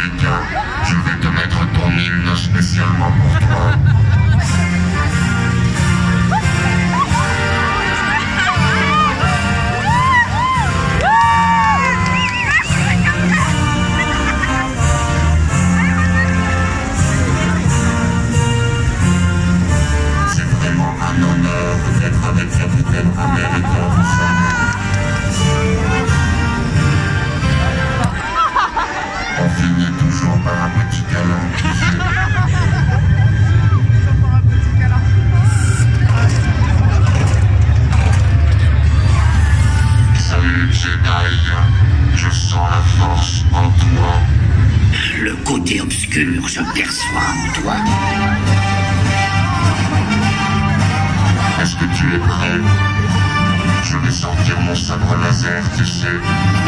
Erika, je vais te mettre ton hymne spécialement pour toi. C'est vraiment un honneur d'être avec Capitaine America tout ça. On finit toujours par un petit câlin, tu sais. Salut Jedi, je sens la force en toi. Le côté obscur se perçoit en toi. Est-ce que tu es prêt? Je vais sortir mon sabre laser, tu sais.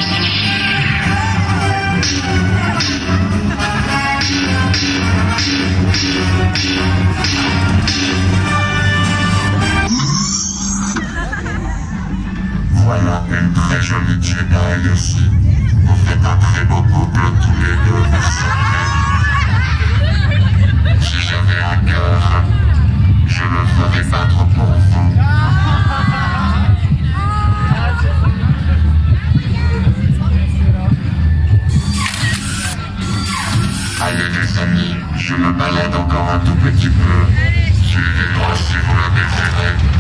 Voilà une très jolie Jedi aussi. Vous faites un très beau couple tous les deux, merci. Si j'avais un cœur, je le ferais battre pour vous. Allez les amis, je me balade encore un tout petit peu. Suivez-moi si vous le désirez.